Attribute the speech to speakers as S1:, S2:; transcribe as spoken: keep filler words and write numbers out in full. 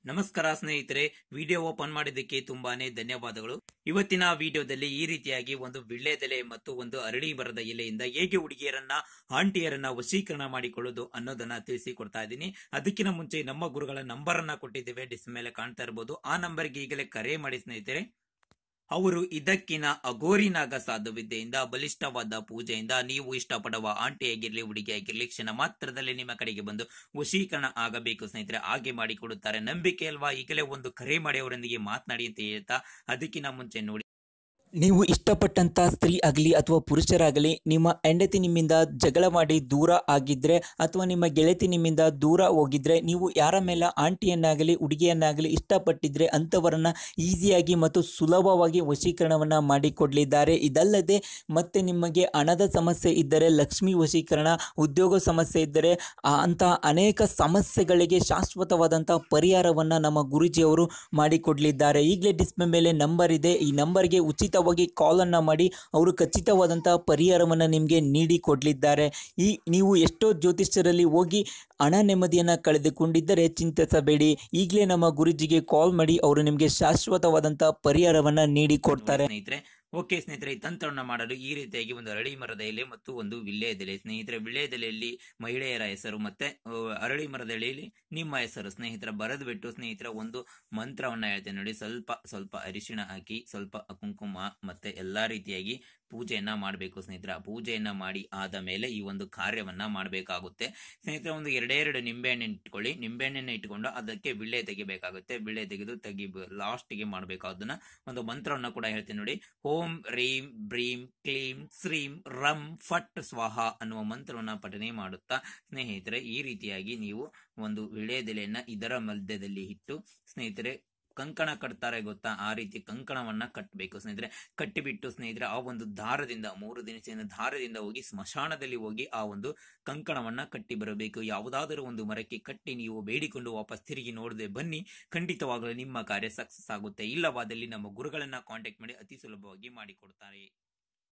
S1: ನಮಸ್ಕಾರ ಸ್ನೇಹಿತರೆ, video open ಮಾಡಿದ್ದಕ್ಕೆ ತುಂಬಾನೇ ಧನ್ಯವಾದಗಳು. ಇವತ್ತಿನ ವಿಡಿಯೋದಲ್ಲಿ ಈ ರೀತಿಯಾಗಿ ಒಂದು ವಿಳ್ಳೆದೆಲೆ ಮತ್ತು ಒಂದು ಅರಳಿ ಮರದ ಎಲೆಯಿಂದ ಹೇಗೆ ಹುಡುಗಿಯರನ್ನ ಆಂಟಿಯರನ್ನ ವಶೀಕರಣ ಮಾಡಿಕೊಳ್ಳೋದು ಅನ್ನೋದನ್ನ ತಿಳಿಸಿಕೊಡ್ತಾ ಇದ್ದೀನಿ. ಅದಕ್ಕಿಂತ ಮುಂಚೆ ನಮ್ಮ ಗುರುಗಳ ನಂಬರ್ ಅನ್ನ ಕೊಟ್ಟಿದ್ದೇವೆ, ಡಿಸ್ಪ್ಲೇ ಮೇಲೆ ಕಾಣ್ತಾ ಇರಬಹುದು. ಆ ನಂಬರ್ಗೆ ಈಗಲೇ ಕರೆ ಮಾಡಿ ಸ್ನೇಹಿತರೆ. ಅವರು ಇದಕ್ಕಿನ ಅಗೋರಿನಾಗ ಸಾಧುವಿದ್ಯೆಯಿಂದ ಬಲಿಷ್ಠವಾದ ಪೂಜೆಯಿಂದ ನೀವು ಇಷ್ಟಪಡುವ ಆಂಟಿ ಆಗಿರ್ಲಿ ಹುಡುಗಿ ಆಗಿರ್ಲಿ ಕ್ಷಣ ಮಾತ್ರದಲ್ಲಿ ನಿಮ್ಮ ಕಡೆಗೆ ಬಂದು ವಶೀಕರಣ ಆಗಬೇಕು ಸ್ನೇಹಿತರೆ. ಹಾಗೆ ಮಾಡಿಕೊಡುತ್ತಾರೆ. ನಂಬಿಕೆ ಅಲ್ವಾ? ಈಗಲೇ ಒಂದು ಕರೆ ಮಾಡಿ ಅವರೊಂದಿಗೆ ಮಾತನಾಡಿ ಅಂತ ಹೇಳ್ತಾ, ಅದಕ್ಕಿಂತ ಮುಂಚೆ ನೋಡಿ,
S2: ನೀವು ಇಷ್ಟಪಟ್ಟಂಥ ಸ್ತ್ರೀ ಆಗಲಿ ಅಥವಾ ಪುರುಷರಾಗಲಿ ನಿಮ್ಮ ಹೆಂಡತಿ ನಿಮ್ಮಿಂದ ಜಗಳ ಮಾಡಿ ದೂರ ಆಗಿದ್ದರೆ ಅಥವಾ ನಿಮ್ಮ ಗೆಳತಿ ನಿಮ್ಮಿಂದ ದೂರ ಹೋಗಿದ್ರೆ, ನೀವು ಯಾರ ಮೇಲೆ ಆಂಟಿಯನ್ನಾಗಲಿ ಹುಡುಗಿಯನ್ನಾಗಲಿ ಇಷ್ಟಪಟ್ಟಿದ್ರೆ ಅಂಥವರನ್ನು ಈಸಿಯಾಗಿ ಮತ್ತು ಸುಲಭವಾಗಿ ವಶೀಕರಣವನ್ನು ಮಾಡಿಕೊಡಲಿದ್ದಾರೆ. ಇದಲ್ಲದೆ ಮತ್ತೆ ನಿಮಗೆ ಹಣದ ಸಮಸ್ಯೆ ಇದ್ದರೆ ಲಕ್ಷ್ಮಿ ವಶೀಕರಣ, ಉದ್ಯೋಗ ಸಮಸ್ಯೆ ಇದ್ದರೆ ಅಂಥ ಅನೇಕ ಸಮಸ್ಯೆಗಳಿಗೆ ಶಾಶ್ವತವಾದಂಥ ಪರಿಹಾರವನ್ನು ನಮ್ಮ ಗುರೂಜಿಯವರು ಮಾಡಿಕೊಡಲಿದ್ದಾರೆ. ಈಗಲೇ ಡಿಸ್ಪ್ಲೇ ಮೇಲೆ ನಂಬರ್ ಇದೆ, ಈ ನಂಬರ್ಗೆ ಉಚಿತ ಕಾಲನ್ನು ಮಾಡಿ ಅವರು ಖಚಿತವಾದಂತಹ ಪರಿಹಾರವನ್ನು ನಿಮಗೆ ನೀಡಿ ಕೊಡಲಿದ್ದಾರೆ. ಈ ನೀವು ಎಷ್ಟೋ ಜ್ಯೋತಿಷ್ಯರಲ್ಲಿ ಹೋಗಿ ಹಣ ನೆಮ್ಮದಿಯನ್ನು ಕಳೆದುಕೊಂಡಿದ್ದರೆ ಚಿಂತಿಸಬೇಡಿ. ಈಗಲೇ ನಮ್ಮ ಗುರೂಜಿಗೆ ಕಾಲ್ ಮಾಡಿ ಅವರು ನಿಮಗೆ ಶಾಶ್ವತವಾದಂತಹ ಪರಿಹಾರವನ್ನು ನೀಡಿ ಕೊಡ್ತಾರೆ.
S1: ಸ್ನೇಹಿತರೆ ಓಕೆ ಸ್ನೇಹಿತರೆ, ಈ ತಂತ್ರವನ್ನು ಮಾಡಲು ಈ ರೀತಿಯಾಗಿ ಒಂದು ಅರಳಿ ಮರದ ಎಲೆ ಮತ್ತು ಒಂದು ವಿಳ್ಳೆದೆಲೆ ಸ್ನೇಹಿತರೆ. ವಿಳ್ಳೆದೆಲೆಯಲ್ಲಿ ಮಹಿಳೆಯರ ಹೆಸರು ಮತ್ತೆ ಅರಳಿ ಮರದ ಎಲೆಯಲ್ಲಿ ನಿಮ್ಮ ಹೆಸರು ಸ್ನೇಹಿತರ ಬರೆದು ಬಿಟ್ಟು ಸ್ನೇಹಿತರ ಒಂದು ಮಂತ್ರವನ್ನ ಹೇಳ್ತೇನೆ ನೋಡಿ. ಸ್ವಲ್ಪ ಸ್ವಲ್ಪ ಅರಿಶಿಣ ಹಾಕಿ, ಸ್ವಲ್ಪ ಕುಂಕುಮ ಮತ್ತೆ ಎಲ್ಲಾ ರೀತಿಯಾಗಿ ಪೂಜೆಯನ್ನ ಮಾಡಬೇಕು ಸ್ನೇಹಿತರ. ಪೂಜೆಯನ್ನ ಮಾಡಿ ಆದ ಮೇಲೆ ಈ ಒಂದು ಕಾರ್ಯವನ್ನ ಮಾಡಬೇಕಾಗುತ್ತೆ ಸ್ನೇಹಿತರೆ. ಒಂದು ಎರಡೆರಡು ನಿಂಬೆಹಣ್ಣು ಇಟ್ಕೊಳ್ಳಿ. ನಿಂಬೆಹಣ್ಣನ್ನ ಇಟ್ಕೊಂಡು ಅದಕ್ಕೆ ವಿಳ್ಳೆ ತೆಗಿಬೇಕಾಗುತ್ತೆ. ವಿಳ್ಳೆ ತೆಗೆದು ತೆಗಿ ಲಾಸ್ಟ್ಗೆ ಮಾಡಬೇಕು. ಅದನ್ನ ಒಂದು ಮಂತ್ರವನ್ನ ಕೂಡ ಹೇಳ್ತೀನಿ ನೋಡಿ. ಓಂ ರೀಂ ಬ್ರೀಂ ಕ್ಲೀಂ ಶ್ರೀಂ ರಂ ಫಟ್ ಸ್ವಾಹ ಅನ್ನುವ ಮಂತ್ರವನ್ನ ಪಠನೆ ಮಾಡುತ್ತಾ ಸ್ನೇಹಿತರೆ ಈ ರೀತಿಯಾಗಿ ನೀವು ಒಂದು ವಿಳ್ಳೆದೆಲೆಯನ್ನ ಇದರ ಮಧ್ಯದಲ್ಲಿ ಇಟ್ಟು ಸ್ನೇಹಿತರೆ ಕಂಕಣ ಕಟ್ತಾರೆ ಗೊತ್ತಾ, ಆ ರೀತಿ ಕಂಕಣವನ್ನ ಕಟ್ಟಬೇಕು ಸ್ನೇಹಿತರೆ. ಕಟ್ಟಿಬಿಟ್ಟು ಸ್ನೇಹಿತರೆ ಆ ಒಂದು ದಾರದಿಂದ, ಮೂರು ದಿನಸಿನ ದಾರದಿಂದ ಹೋಗಿ ಸ್ಮಶಾನದಲ್ಲಿ ಹೋಗಿ ಆ ಒಂದು ಕಂಕಣವನ್ನ ಕಟ್ಟಿ ಬರಬೇಕು. ಯಾವುದಾದರೂ ಒಂದು ಮರಕ್ಕೆ ಕಟ್ಟಿ ನೀವು ಬೇಡಿಕೊಂಡು ವಾಪಸ್ ತಿರುಗಿ ನೋಡದೆ ಬನ್ನಿ. ಖಂಡಿತವಾಗಲೂ ನಿಮ್ಮ ಕಾರ್ಯ ಸಕ್ಸಸ್ ಆಗುತ್ತೆ. ಇಲ್ಲವಾದಲ್ಲಿ ನಮ್ಮ ಗುರುಗಳನ್ನ ಕಾಂಟ್ಯಾಕ್ಟ್ ಮಾಡಿ ಅತಿ ಸುಲಭವಾಗಿ ಮಾಡಿಕೊಡ್ತಾರೆ.